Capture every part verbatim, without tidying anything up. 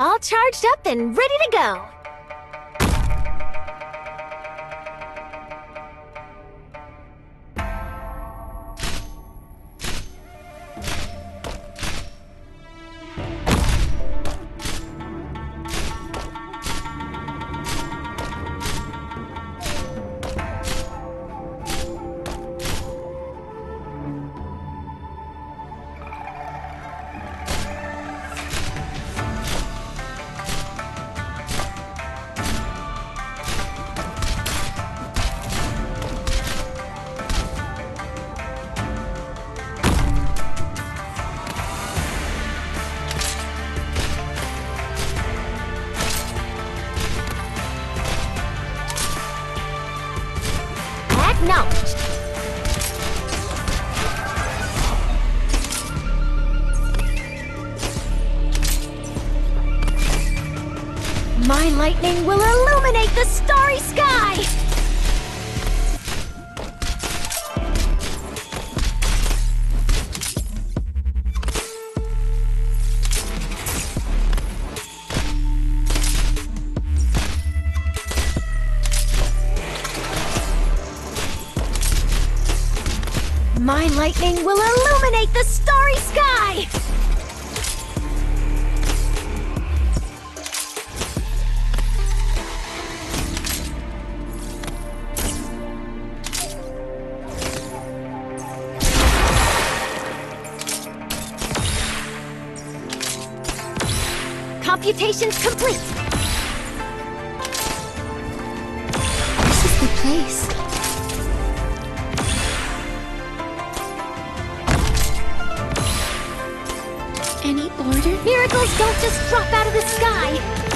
All charged up and ready to go. Acknowledged. My lightning will illuminate the starry sky! My lightning will illuminate the starry sky! Computations complete! This is the place. Any order? Miracles don't just drop out of the sky!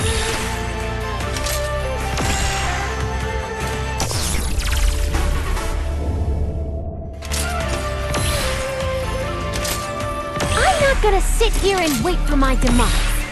I'm not gonna sit here and wait for my demise.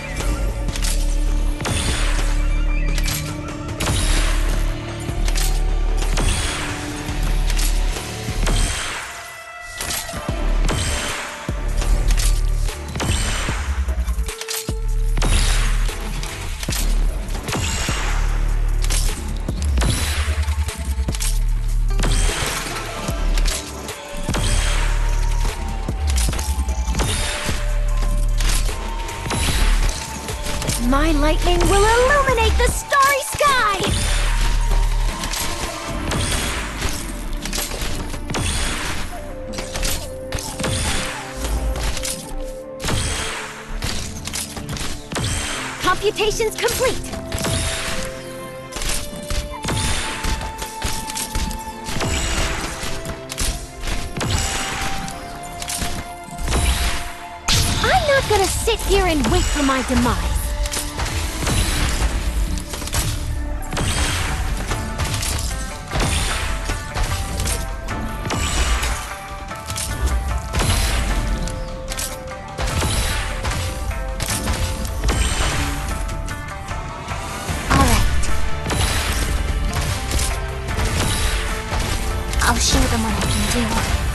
My lightning will illuminate the starry sky! Computations complete! I'm not gonna sit here and wait for my demise. I'll show them what I can do.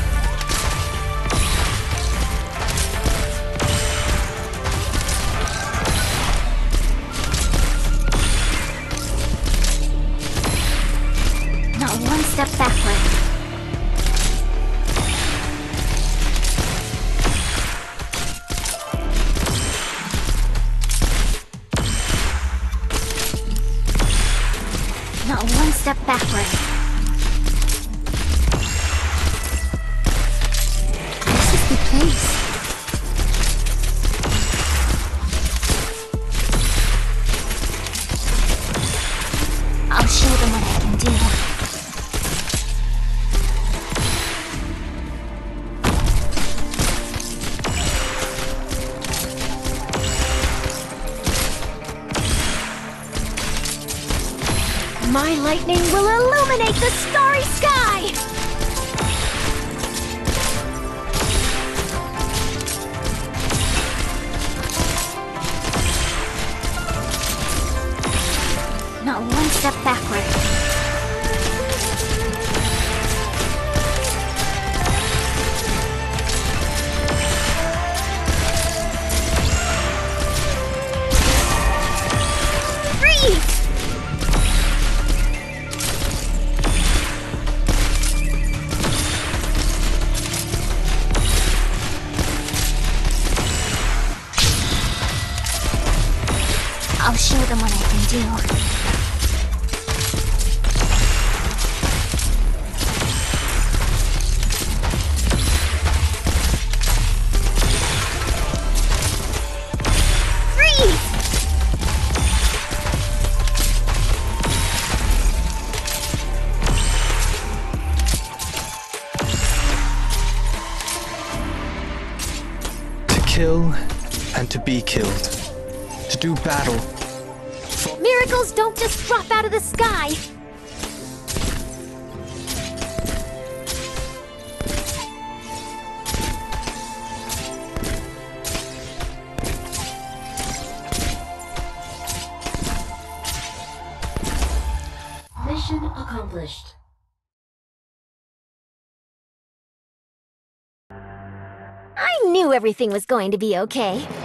Not one step backward. Not one step backward. Place. I'll show them what I can do. My lightning will illuminate the starry sky! Not one step backward. I'll show them what I can do. Kill and to be killed. To do battle. For Miracles don't just drop out of the sky. Mission accomplished. I knew everything was going to be okay.